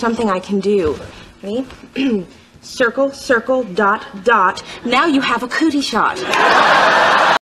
something I can do. Ready? Circle, circle, dot, dot. Now you have a cootie shot.